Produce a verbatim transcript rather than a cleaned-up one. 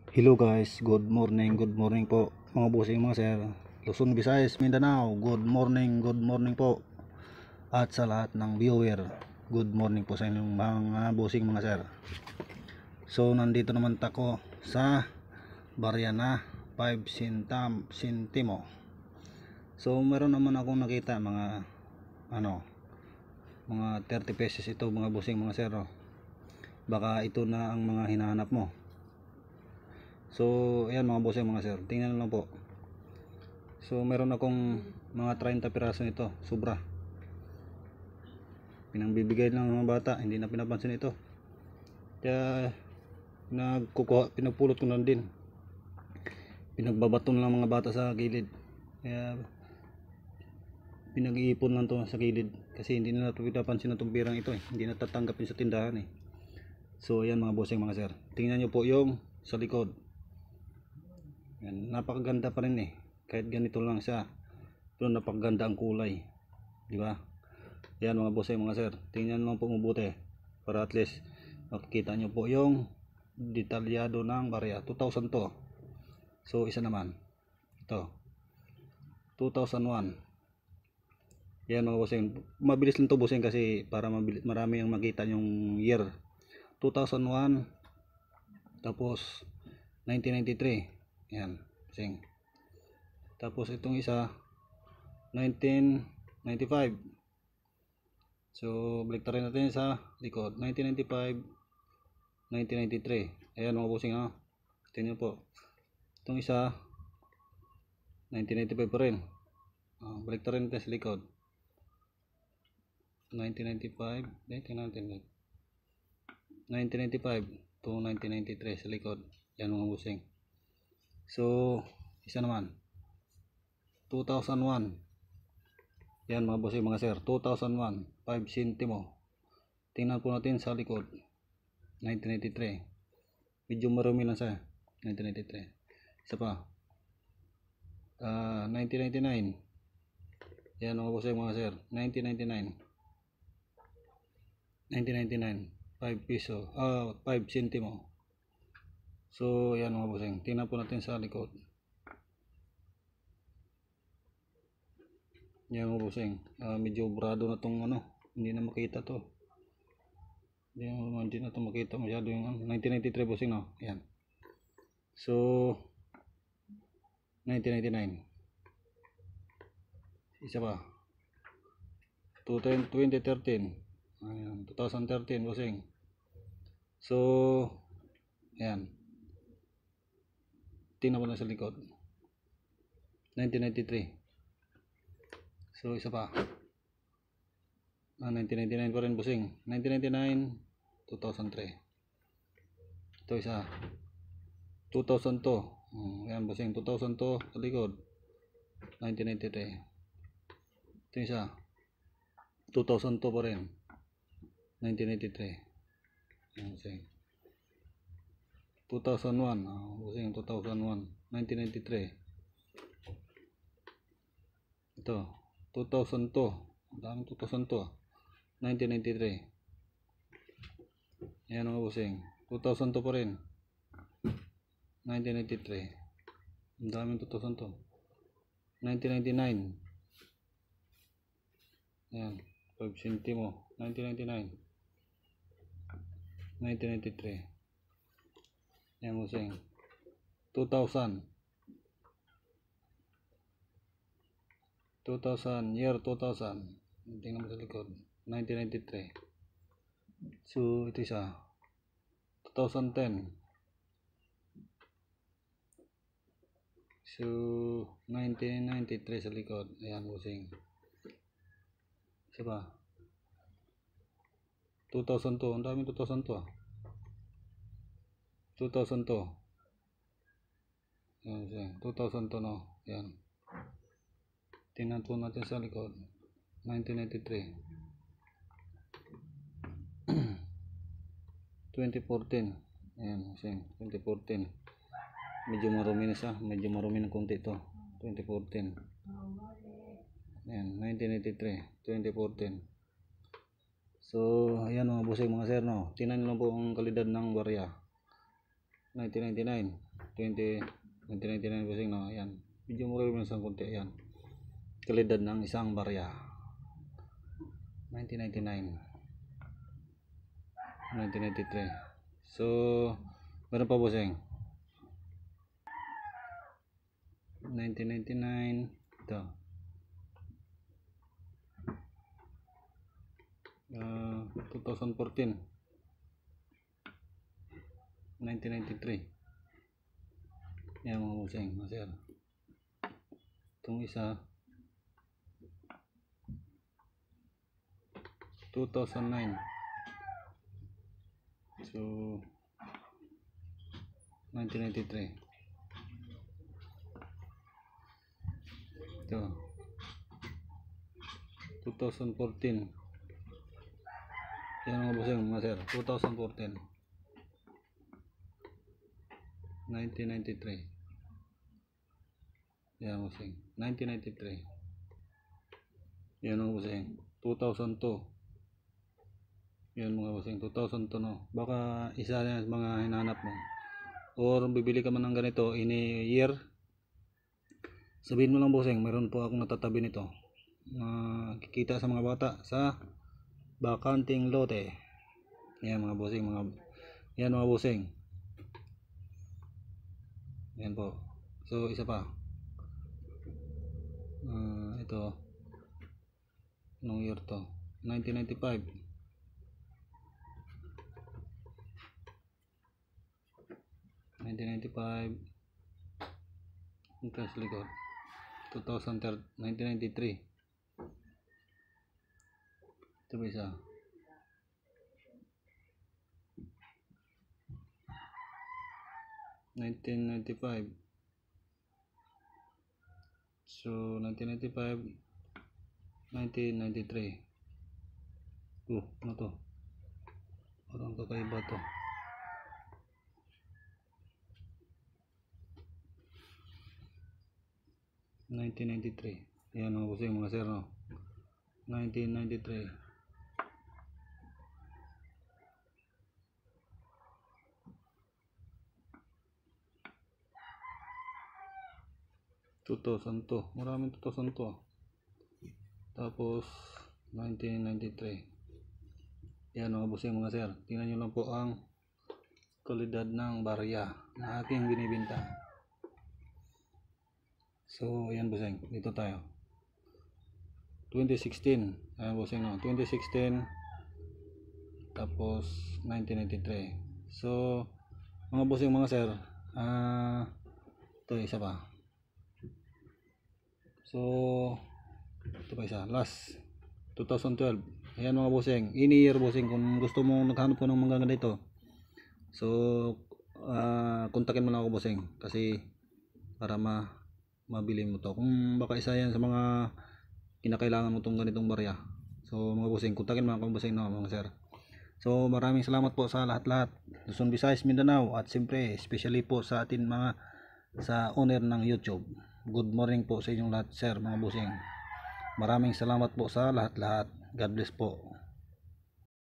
Hello guys, good morning, good morning po mga bossing mga sir. Luzon, Visayas, Mindanao, good morning, good morning po. At sa lahat ng viewer, good morning po sa inyong mga bossing mga sir. So nandito naman tako sa Bariana five Sintam Sintimo. So meron naman akong nakita mga ano mga thirty pesos ito mga bossing mga sir. Baka ito na ang mga hinahanap mo. So ayan mga bossing mga sir, tingnan lang po. So meron akong mga thirty piraso nito, sobra. Pinangbibigay lang ng mga bata, hindi na pinapansin ito. Kaya nagkukuha, pinagpulot ko na din. Pinagbabaton lang mga bata sa gilid. Kaya pinag-iipon lang to sa gilid kasi hindi na pinapansin itong pirang ito eh. Hindi na tatanggapin sa tindahan eh. So ayan mga bossing mga sir, tingnan nyo po yung sa likod. Yan, napakaganda pa rin eh. Kahit ganito lang siya, pero napakaganda ang kulay, di ba? Yan mga bossing mga sir, tingnan lang po mabuti para at least makikita nyo po yung detalyado ng barya. Two thousand to. So isa naman ito two thousand one. Yan mga bossing, mabilis lang to bossing kasi para mabilis, marami ang makita yung year. Two thousand one, tapos nineteen ninety-three. Yan bossing. Tapos itong isa nineteen ninety-five. So baliktarin natin sa likod, nineteen ninety-five, nineteen ninety-three. Ayan mga bossing ha, tingnan po. Itong isa nineteen ninety-five pa rin. uh, baliktarin natin sa likod, nineteen ninety-five, nineteen ninety-five to nineteen ninety-three sa likod. Yan mga bossing. So isa naman two thousand one. Yan mga bossing mga sir, two thousand one, five centimo. Tingnan po natin sa likod, nineteen ninety-three. Medyo marumi lang siya, nineteen ninety-three. Isa pa, uh, nineteen ninety-nine. Yan mga bossing mga sir, nineteen ninety-nine. nineteen ninety-nine, five piso, uh, five centimo. So yan mga bossing, tingnan po natin sa likod. Yan mga bossing, uh, medyo brado na tong ano, hindi na makita to. Hindi na, hindi na to makita masyado yung ano, nineteen ninety-three bossing no. Yan. So nineteen ninety-nine. Isa pa, twenty thirteen. Ayan, twenty thirteen bossing. So yan, tingnan mo na sa likod, nineteen ninety-three. So isa pa, ah, nineteen ninety-nine pa rin bossing, nineteen ninety-nine, two thousand three. Ito isa, two thousand two. Hmm, yan bossing, two thousand two sa likod, nineteen ninety-three. Ito isa, two thousand two pa rin, nineteen ninety-three. Yan bossing. two thousand one, oh, bossing, two thousand one, nineteen ninety-three. Ito two thousand two, ang daming two thousand two, nineteen ninety-three. Ayan mga bossing, two thousand two pa rin, nineteen ninety-three. Ang daming two thousand two. nineteen ninety-nine. Ayan, five centimo, nineteen ninety-nine. nineteen ninety-three. Ayan bossing, two thousand. two thousand, year two thousand. Tingnan mo sa likod, nineteen ninety-three. So ito isa, two thousand ten. So nineteen ninety-three sa likod. Ayan bossing. Isa pa, two thousand two. Ang daming two thousand two ah. two thousand two. Ayan bossing, two thousand two no. Ayan, tingnan po natin sa likod, nineteen ninety-three. twenty fourteen. Ayan, twenty fourteen. Medyo marumi na siya, medyo marumi ng konti ito. twenty fourteen. Ayan, nineteen ninety-three, twenty fourteen. So ayan mga bossing mga sir no, tingnan nyo lang po ang kalidad ng barya. nineteen ninety-nine, twenty, nineteen ninety-nine bossing, no? Ayan, medyo mura lang sa konti. Ayan, kalidad ng isang barya. nineteen ninety-nine, nineteen ninety-three. So meron pa bossing, nineteen ninety-nine, ito, uh, twenty fourteen, nineteen ninety-three. Yan mga bossing, mga sir. Itong isa two thousand nine. So nineteen ninety-three. Ito two thousand fourteen. Yan mga bossing, mga sir, two thousand fourteen, nineteen ninety-three. Yan mga bossing, nineteen ninety-three. Yan mga bossing, two thousand two. Yan mga bossing, two thousand two, no? Baka isa na mga hinanap mo, or bibili ka man ng ganito in a year, sabihin mo lang bossing, meron po akong natatabi nito na uh, kikita sa mga bata sa bakanting lote. Yan mga bossing, mga yan mga bossing. Yan po. So isa pa, uh, ito, anong year to? nineteen ninety-five. nineteen ninety-five. Ito sa likod, two thousand thirteen, nineteen ninety-three. Ito ba isa? nineteen ninety-five. So nineteen ninety-five, nineteen ninety-three. Oh, ano to? Parang kakaiba to. nineteen ninety-three. Yan mga bossing, mga sir, no? nineteen ninety-three. two thousand two. Maraming two thousand two. Tapos nineteen ninety-three. Yan mga bossing, mga sir. Tingnan nyo lang po ang kalidad ng barya na aking binibenta. So yan bossing, dito tayo. twenty sixteen. Ayan bossing, no? twenty sixteen. Tapos nineteen ninety-three. So mga bossing, mga sir, ah uh, ito isa pa. So ito pa isa, last twenty twelve. Ayan mga bossing, in year bossing. Kung gusto mo naghanap po ng mga ganito, so uh, kontakin mo na ako bossing, kasi para ma mabili mo to. Kung baka isa yan sa mga kinakailangan mo tong ganitong barya, so mga bossing, kontakin mo ako bossing, no, mga sir. So maraming salamat po sa lahat-lahat, Luzon, Visayas, Mindanao, at siyempre especially po sa atin mga sa owner ng YouTube. Good morning po sa inyong lahat, sir, mga bossing. Maraming salamat po sa lahat-lahat. God bless po.